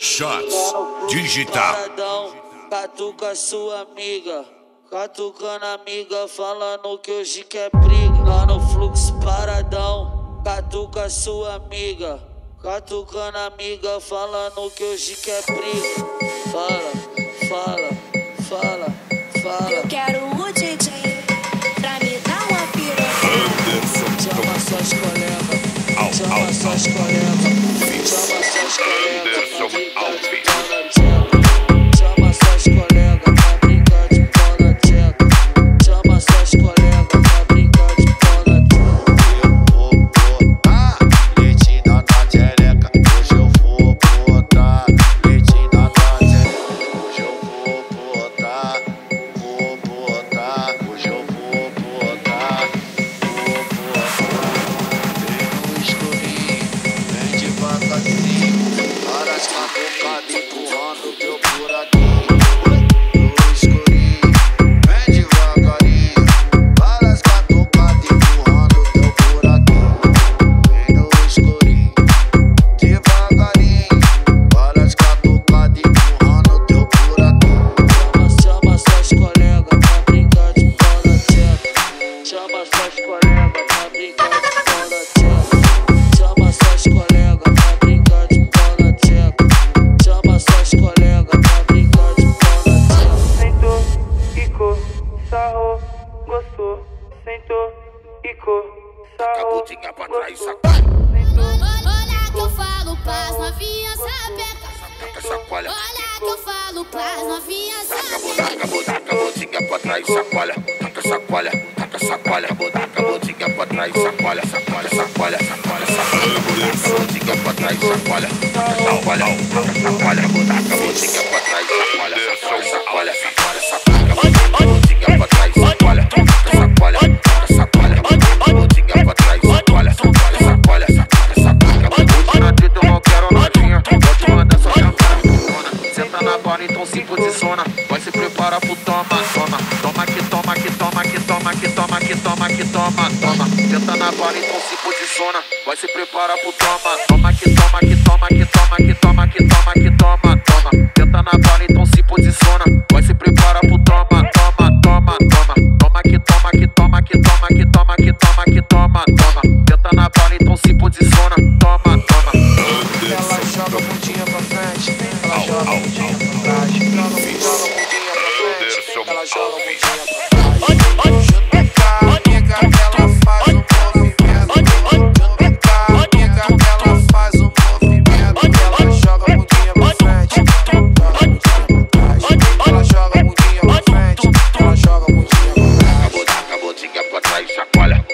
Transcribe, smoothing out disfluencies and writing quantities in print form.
Shots Digital. Catuca sua amiga, catucando amiga, falando que hoje quer briga. Lá no fluxo paradão, catuca sua amiga, catucando amiga, falando que hoje quer briga. Fala. Eu quero o DJ pra me dar uma piroca. Chama suas colegas, chama suas colegas, chama suas colegas. Chama suas colegas pra brincar de bola tcheca. Chama suas colegas pra brincar de bola tcheca. Eu vou botar leite na tua xereca. Hoje eu vou botar leite na tua xereca. Hoje eu vou botar. Hoje eu vou botar. Vem no escurinho, vem devagarzinho. Para as cabucadas empurrando teu buraquinho. No escurinho, vem devagarinho. Para as cabucadas empurrando teu buraquinho. Vem no escurinho, devagarinho. Para as cabucadas empurrando teu buraquinho. Chama suas colegas pra brincar de bola tcheca. Chama suas colegas pra brincar de bola tcheca. Chama suas colegas pra brincar de bola tcheca. Chama suas colegas pra brincar de bola tcheca. Sentou, quicou, sarrou, gostou. Sentou, quicou, sarrou, Cabotinha pra trás, gostou. Olha que eu falo pras novinhas sapeca. sacola. Olha que eu falo pras novinhas sapeca. Cabotinha pra trás, sacola. Taca sacola, taca sacola. Cabotinha pra trás, sacola. Cabotinha pra trás, sacola. Taca sacola, taca sacola. Cabotinha pra trás, sacola. Cabotinha pra trás, sacola. Taca sacola, taca sacola. Cabotinha pra trás, sacola. Hoje na treta eu não quero notinha. Pode mandar só chamar. Senta na bola, então se posiciona. Vai se preparar pro toma. Toma que toma. Senta na bola, então se posiciona. Vai se preparar pro toma. Toma que toma. Senta na bola, então se posiciona. Vai se preparar pro toma. Toma que toma. Senta na bola, então se posiciona. Toma. Ela joga a bundinha pra frente, ela joga a bundinha pra trás. Joga a bundinha pra frente, ela joga a bundinha pra trás. Junto com a amiga, ela faz um movimento. Junto com a amiga, ela faz um movimento. Ela joga a bundinha pra frente, joga a bundinha pra trás. Ela joga a bundinha pra frente, ela joga a bundinha pra trás. Cabotinha pra trás, sacola.